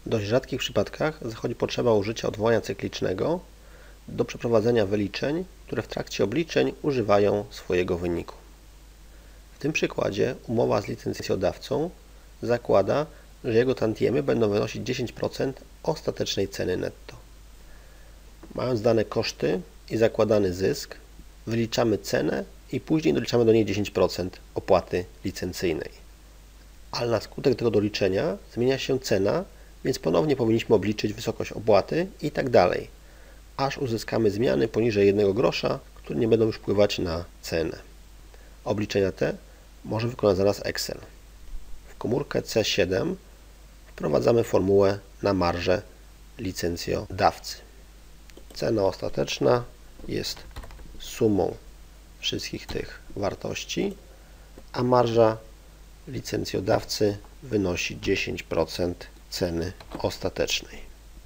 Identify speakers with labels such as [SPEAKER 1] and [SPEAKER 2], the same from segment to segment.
[SPEAKER 1] W dość rzadkich przypadkach zachodzi potrzeba użycia odwołania cyklicznego do przeprowadzenia wyliczeń, które w trakcie obliczeń używają swojego wyniku. W tym przykładzie umowa z licencjodawcą zakłada, że jego tantiemy będą wynosić 10% ostatecznej ceny netto. Mając dane koszty i zakładany zysk, wyliczamy cenę i później doliczamy do niej 10% opłaty licencyjnej. Ale na skutek tego doliczenia zmienia się cena, więc ponownie powinniśmy obliczyć wysokość opłaty i tak dalej, aż uzyskamy zmiany poniżej 1 grosza, które nie będą już wpływać na cenę. Obliczenia te może wykonać za nas Excel. W komórkę C7 wprowadzamy formułę na marżę licencjodawcy. Cena ostateczna jest sumą wszystkich tych wartości, a marża licencjodawcy wynosi 10% ceny ostatecznej.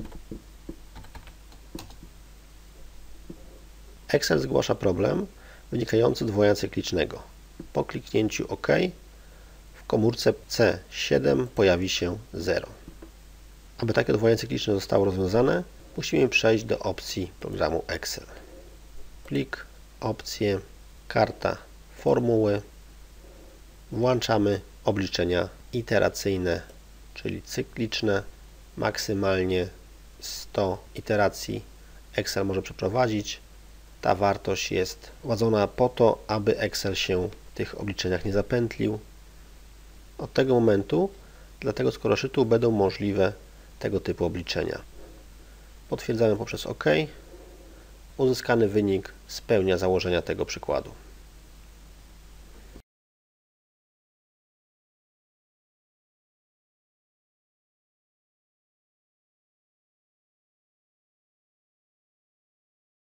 [SPEAKER 1] Excel zgłasza problem wynikający z odwołania cyklicznego. Po kliknięciu OK w komórce C7 pojawi się 0. Aby takie odwołanie cykliczne zostało rozwiązane, musimy przejść do opcji programu Excel. Plik, opcje, karta formuły. Włączamy obliczenia iteracyjne, czyli cykliczne. Maksymalnie 100 iteracji Excel może przeprowadzić. Ta wartość jest wprowadzona po to, aby Excel się w tych obliczeniach nie zapętlił. Od tego momentu dla tego skoroszytu będą możliwe tego typu obliczenia. Potwierdzamy poprzez OK. Uzyskany wynik spełnia założenia tego przykładu.